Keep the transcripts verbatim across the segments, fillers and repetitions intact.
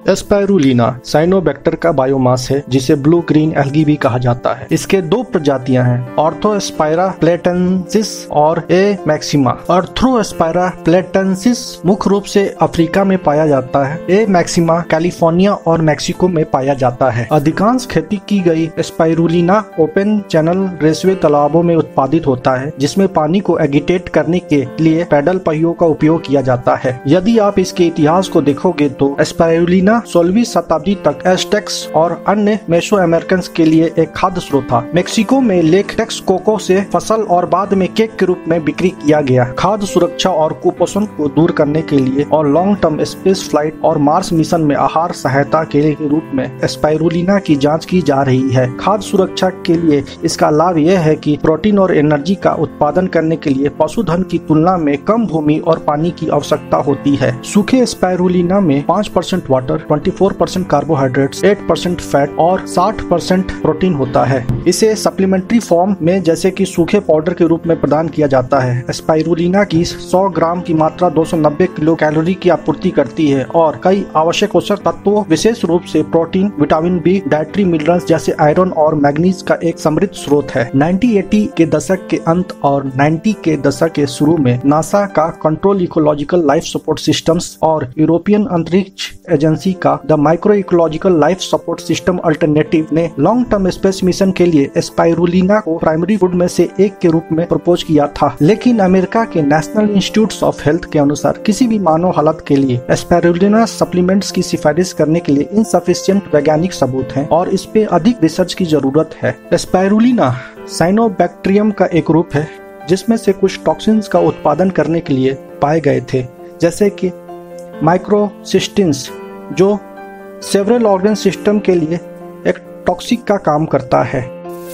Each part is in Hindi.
स्पाइरुलिना साइनोबैक्टर का बायोमास है जिसे ब्लू ग्रीन एल्गी भी कहा जाता है। इसके दो प्रजातियां हैं, ऑर्थोस्पाइरा प्लेटेंसिस और ए मैक्सिमा। ऑर्थोस्पाइरा प्लेटेंसिस मुख्य रूप से अफ्रीका में पाया जाता है। ए मैक्सिमा कैलिफोर्निया और मैक्सिको में पाया जाता है। अधिकांश खेती की गई स्पाइरुलिना ओपन चैनल रेसवे तालाबों में उत्पादित होता है, जिसमें पानी को एगिटेट करने के लिए पैडल पहियों का उपयोग किया जाता है। यदि आप इसके इतिहास को देखोगे तो स्पाइरुलिना सोलहवीं शताब्दी तक एस्टेक्स और अन्य मेसो अमेरिकन के लिए एक खाद्य स्रोत था। मेक्सिको में लेक टेक्सकोको से फसल और बाद में केक के रूप में बिक्री किया गया। खाद्य सुरक्षा और कुपोषण को दूर करने के लिए और लॉन्ग टर्म स्पेस फ्लाइट और मार्स मिशन में आहार सहायता के रूप में स्पाइरुलिना की जांच की जा रही है। खाद्य सुरक्षा के लिए इसका लाभ यह है कि प्रोटीन और एनर्जी का उत्पादन करने के लिए पशुधन की तुलना में कम भूमि और पानी की आवश्यकता होती है। सूखे स्पाइरुलिना में पाँच परसेंट वाटर, चौबीस परसेंट कार्बोहाइड्रेट्स, आठ परसेंट फैट और साठ परसेंट प्रोटीन होता है। इसे सप्लीमेंट्री फॉर्म में जैसे कि सूखे पाउडर के रूप में प्रदान किया जाता है। स्पाइरुलिना की सौ ग्राम की मात्रा दो सौ नब्बे किलो कैलोरी की आपूर्ति करती है और कई आवश्यक पोषक तत्वों विशेष रूप से protein, vitamin B, dietary minerals जैसे आयरन और मैग्नीज का एक समृद्ध स्रोत है। उन्नीस सौ अस्सी के दशक के अंत और नब्बे के दशक के शुरू में नासा का control ecological life support systems और यूरोपियन अंतरिक्ष एजेंसी का the micro ecological life support system alternative ने लॉन्ग टर्म स्पेस मिशन के लिए स्पाइरुलिना को प्राइमरी फूड में से एक के रूप में प्रपोज किया था। लेकिन अमेरिका के नेशनल इंस्टीट्यूट ऑफ हेल्थ के अनुसार किसी भी मानव हालत के लिए स्पाइरुलिना सप्लीमेंट्स की सिफारिश करने के लिए इनसफिशिएंट वैज्ञानिक सबूत हैं और इस पे अधिक रिसर्च की जरूरत है। स्पाइरुलिना साइनोबैक्टीरियम का एक रूप है जिसमें से कुछ टॉक्सिन्स का उत्पादन करने के लिए पाए गए थे, जैसे कि माइक्रोसिस्टिन्स जो सेवरल ऑर्गन सिस्टम के लिए एक टॉक्सिक का काम करता है।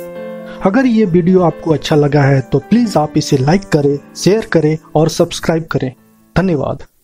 अगर ये वीडियो आपको अच्छा लगा है तो प्लीज आप इसे लाइक करें, शेयर करें और सब्सक्राइब करें। धन्यवाद।